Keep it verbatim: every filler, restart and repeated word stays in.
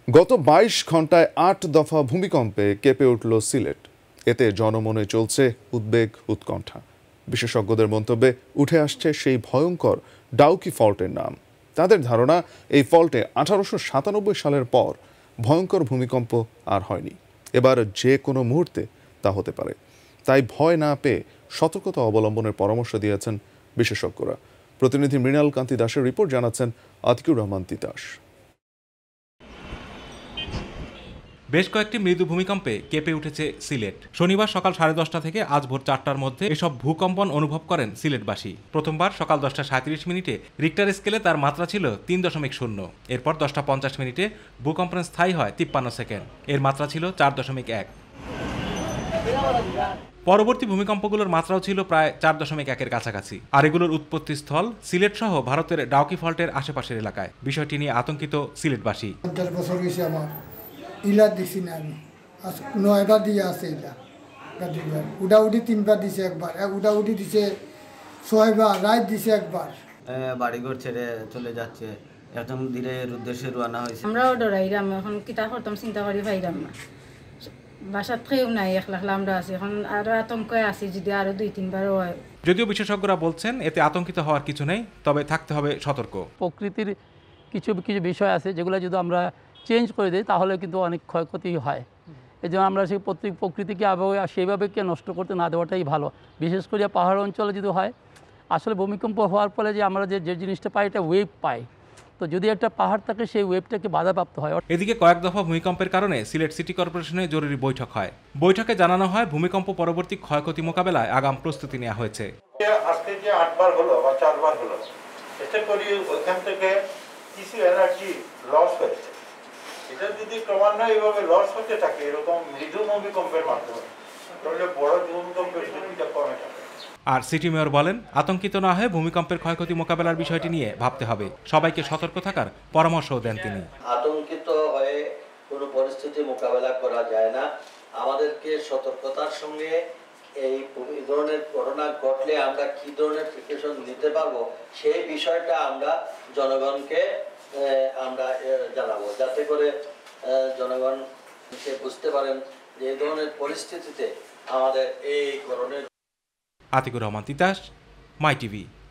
গত বাইশ ঘন্টায় আট দফা ভূমিকম্পে কেঁপে উঠল সিলেট। এতে জনমনে চলছে উদ্বেগ উৎকণ্ঠা। বিশেষজ্ঞদের মন্তব্যে উঠে আসছে সেই ভয়ঙ্কর ডাউকি ফল্টের নাম। তাদের ধারণা, এই ফল্টে আঠারোশো সাতানব্বই সালের পর ভয়ঙ্কর ভূমিকম্প আর হয়নি। এবার যে কোনো মুহূর্তে তা হতে পারে। তাই ভয় না পেয়ে সতর্কতা অবলম্বনের পরামর্শ দিয়েছেন বিশেষজ্ঞরা। প্রতিনিধি মৃণাল কান্তি দাসের রিপোর্ট, জানাচ্ছেন আতিকুর রহমান তিতাস। বেশ কয়েকটি মৃদু ভূমিকম্পে কেঁপে উঠেছে সিলেট। শনিবার সকাল সাড়ে দশটা থেকে আজ ভোর চারটার মধ্যে এসব ভূকম্পন অনুভব করেন সিলেটবাসী। প্রথমবার সকাল দশটা সাঁত্রিশ মিনিটে রিক্টার স্কেলে তার মাত্রা ছিল তিন দশমিক শূন্য। এরপর দশটা পঞ্চাশ মিনিটে ভূকম্পন স্থায়ী হয় তিপ্পান্ন সেকেন্ড। এর মাত্রা ছিল চার দশমিক এক। পরবর্তী ভূমিকম্পগুলোর মাত্রাও ছিল প্রায় চার দশমিক একের কাছাকাছি। আর এগুলোর উৎপত্তিস্থল সিলেট সহ ভারতের ডাউকি ফল্টের আশেপাশের এলাকায়। বিষয়টি নিয়ে আতঙ্কিত সিলেটবাসী। ইলা দিছি না আমি নয়বার দিয়ে আছে ইলা উডাউডি তিনবার দিছে, একবার উডাউডি দিছে ছয়বার, রাত দিছে একবার। বাড়িঘর ছেড়ে চলে যাচ্ছে, এখন দিনের উদ্দেশ্যে রওনা হয়েছে। আমরাও ডরাইলাম, এখন কিতা করতাম চিন্তা করি পাইলাম না। বাসার থেকেও নাই, এক লাখ আমরা আছি, এখন আরো আতঙ্কে আছি যদি আরো দুই তিনবারও হয়। যদিও বিশেষজ্ঞরা বলছেন এতে আতঙ্কিত হওয়ার কিছু নেই, তবে থাকতে হবে সতর্ক। প্রকৃতির কিছু কিছু বিষয় আছে যেগুলো যদি আমরা চেঞ্জ করে দিই তাহলে কিন্তু অনেক ক্ষয়ক্ষতি হয়। এই জন্য আমরা সেই প্রত্যেক প্রকৃতিকে আবহাওয়া সেইভাবে কে নষ্ট করতে না দেওয়াটাই ভালো। বিশেষ করে পাহাড় অঞ্চলে যদি হয়, আসলে ভূমিকম্প হওয়ার ফলে যে আমরা যে যে জিনিসটা পাই এটা ওয়েভ পাই, তো যদি একটা পাহাড় থাকে সেই ওয়েভটাকে বাধাপ্রাপ্ত হয়। এদিকে কয়েক দফা ভূমিকম্পের কারণে সিলেট সিটি কর্পোরেশনে জরুরি বৈঠক হয়। বৈঠকে জানানো হয় ভূমিকম্প পরবর্তী ক্ষয়ক্ষতি মোকাবেলায় আগাম প্রস্তুতি নেওয়া হয়েছে। আজকে যে আটবার হলো বা চারবার হলো, এতে করে ওইখান থেকে কিছু এনার্জি লস হয়েছে। এটা যদি ক্রমান্বয়ে এইভাবে লস হতে থাকে এরকম মৃদু ভূমিকম্পের মাধ্যমে, তাহলে বড় ভূমিকম্পের ঝুঁকিটা কমে যাবে। আর সিটি মেয়র বলেন, আতঙ্কিত না হয়ে ভূমিকম্পের ক্ষয়ক্ষতি মোকাবেলার বিষয়টি নিয়ে ভাবতে হবে। সবাইকে সতর্ক থাকার পরামর্শও দেন তিনি। আতঙ্কিত হয়ে কোনো পরিস্থিতি মোকাবেলা করা যায় না। আমাদেরকে সতর্কতার সঙ্গে এই ধরনের ঘটনা ঘটলে আমরা কি ধরনের প্রিপারেশন নিতে পারবো সেই বিষয়টা আমরা জনগণকে আমরা জানাবো, যাতে করে জনগণ বুঝতে পারেন যে এই ধরনের পরিস্থিতিতে আমাদের এই ধরনের। Atiqur Rahman Titas, my TV.